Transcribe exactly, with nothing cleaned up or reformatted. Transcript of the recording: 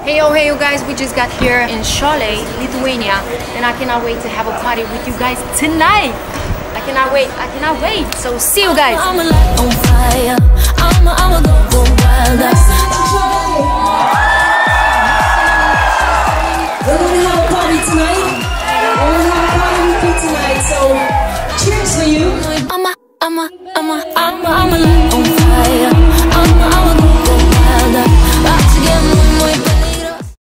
Hey yo, hey you guys, we just got here in Šiauliai, Lithuania, and I cannot wait to have a party with you guys tonight. I cannot wait, I cannot wait. So see you guys. I'm a light on fire. I'm a, I'm a go wild. We're gonna have a party tonight. We're gonna have a party with you tonight. So cheers for you. I'm a, I'm a, I'm a, I'm a, I'm a light on fire. I'm a, I'm a